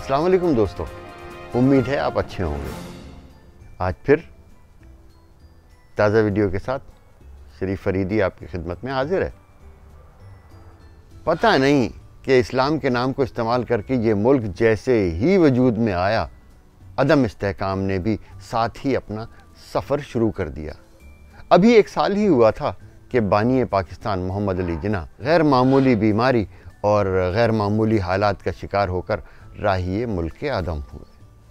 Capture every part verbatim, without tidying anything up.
अस्सलाम वालेकुम दोस्तों, उम्मीद है आप अच्छे होंगे। आज फिर ताज़ा वीडियो के साथ शरीफ फरीदी आपकी खिदमत में हाजिर है। पता नहीं कि इस्लाम के नाम को इस्तेमाल करके ये मुल्क जैसे ही वजूद में आया, अदम इस्तेहकाम ने भी साथ ही अपना सफ़र शुरू कर दिया। अभी एक साल ही हुआ था कि बानी पाकिस्तान मोहम्मद अली जिन्ना गैर मामूली बीमारी और गैर मामूली हालात का शिकार होकर राहिए मुल्क के आदम हुए।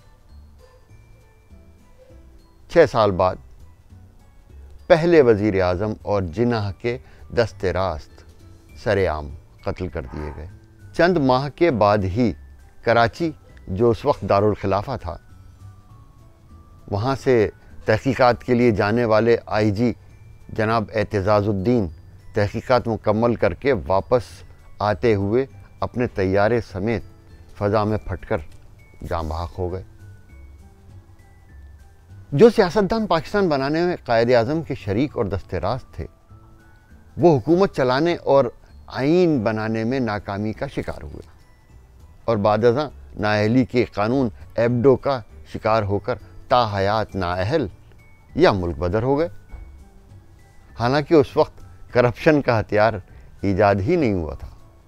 छः साल बाद पहले वज़ीर आज़म और जिन्ना के दस्ते रास्त सरेआम कत्ल कर दिए गए। चंद माह के बाद ही कराची, जो उस वक्त दारुल खिलाफा था, वहाँ से तहकीकात के लिए जाने वाले आई जी जनाब एतजाज़ुद्दीन तहकीकात मुकम्मल करके वापस आते हुए अपने तैयारे समेत फ़ज़ा में फटकर जाँ बहक हो गए। जो सियासतदान पाकिस्तान बनाने में कायद आज़म के शरीक और दस्ते रास्त थे, वो हुकूमत चलाने और आइन बनाने में नाकामी का शिकार हुए और बादअज़ां नाअहली के कानून एब्डो का शिकार होकर ताहयात नाअहल या मुल्क बदर हो गए। हालांकि उस वक्त करप्शन का हथियार ईजाद ही नहीं हुआ था।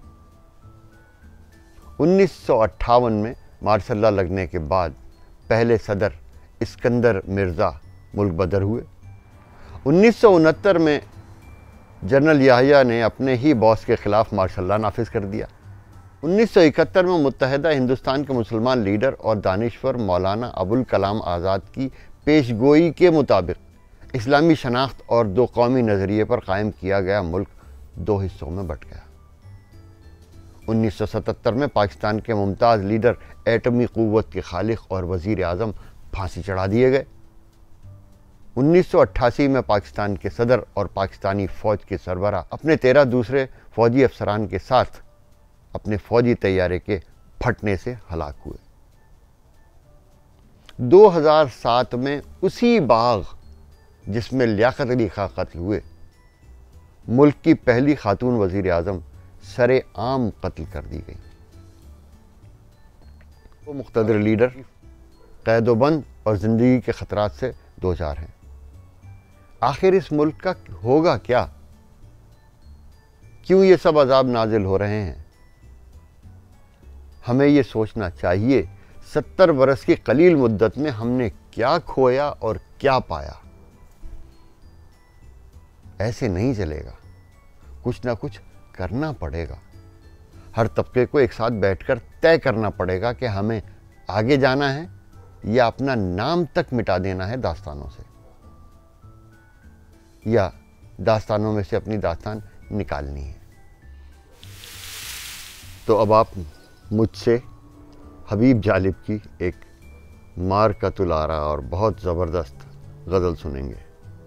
उन्नीस सौ अट्ठावन में मार्शल लॉ लगने के बाद पहले सदर इस्कंदर मिर्ज़ा मुल्क बदर हुए। उन्नीस सौ उनहत्तर में जनरल याहिया ने अपने ही बॉस के ख़िलाफ़ मार्शल लॉ नाफिज कर दिया। उन्नीस सौ इकहत्तर में मुत्तहिदा हिंदुस्तान के मुसलमान लीडर और दानिश्वर मौलाना अबुल कलाम आज़ाद की पेशगोई के मुताबिक इस्लामी शनाख्त और दो कौमी नज़रिए पर कायम किया गया मुल्क दो हिस्सों में बट गया। उन्नीस सौ सतहत्तर में पाकिस्तान के मुमताज़ लीडर एटमी क़ुव्वत के खालिक और वज़ीर आज़म फांसी चढ़ा दिए गए। उन्नीस सौ अट्ठासी में पाकिस्तान के सदर और पाकिस्तानी फ़ौज के सरबराह अपने तेरह दूसरे फ़ौजी अफसरान के साथ अपने फ़ौजी तैयारे के फटने से हलाक हुए। दो हज़ार सात में उसी बाग जिसमें लियाकत अली खां कत्ल हुए, मुल्क की पहली खातून वज़ीर आज़म सरे आम कत्ल कर दी गई। वो मुक़्तदर लीडर क़ैदोबंद और ज़िंदगी के ख़तरात से दो चार हैं। आखिर इस मुल्क का होगा क्या? क्यों ये सब अज़ाब नाजिल हो रहे हैं? हमें ये सोचना चाहिए, सत्तर बरस की कलील मुद्दत में हमने क्या खोया और क्या पाया। ऐसे नहीं चलेगा, कुछ ना कुछ करना पड़ेगा। हर तबके को एक साथ बैठकर तय करना पड़ेगा कि हमें आगे जाना है या अपना नाम तक मिटा देना है दास्तानों से, या दास्तानों में से अपनी दास्तान निकालनी है। तो अब आप मुझसे हबीब जालिब की एक मारकतुल आरा और बहुत ज़बरदस्त गज़ल सुनेंगे।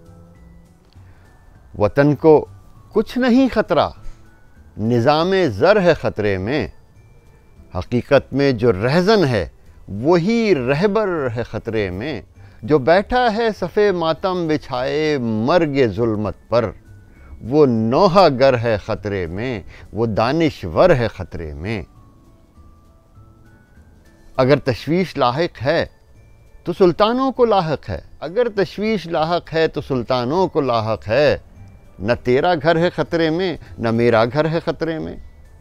वतन को कुछ नहीं ख़तरा, निज़ामे ज़र है ख़तरे में। हकीकत में जो रहज़न है वही रहबर है ख़तरे में। जो बैठा है सफ़े मातम बिछाए मर्ग ज़ुल्मत पर, वो नौहा गर है ख़तरे में, वो दानिश्वर है ख़तरे में। अगर तशवीश लाहिक है तो सुल्तानों को लाहक है, अगर तशवीश लाहक है तो सुल्तानों को लाहक है। न तेरा घर है ख़तरे में, न मेरा घर है ख़तरे में।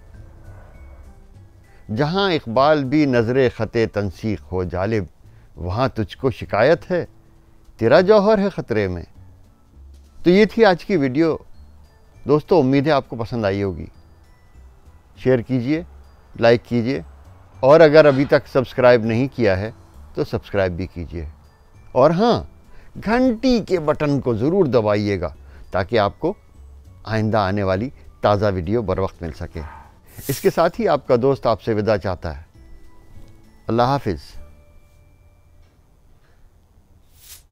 जहाँ इकबाल भी नज़रे ख़ते तंसीख हो जालिब, वहाँ तुझको शिकायत है, तेरा जौहर है ख़तरे में। तो ये थी आज की वीडियो दोस्तों, उम्मीद है आपको पसंद आई होगी। शेयर कीजिए, लाइक कीजिए और अगर अभी तक सब्सक्राइब नहीं किया है तो सब्सक्राइब भी कीजिए। और हाँ, घंटी के बटन को ज़रूर दबाइएगा ताकि आपको आइंदा आने वाली ताज़ा वीडियो बर वक्त मिल सके। इसके साथ ही आपका दोस्त आपसे विदा चाहता है। अल्लाह हाफिज़।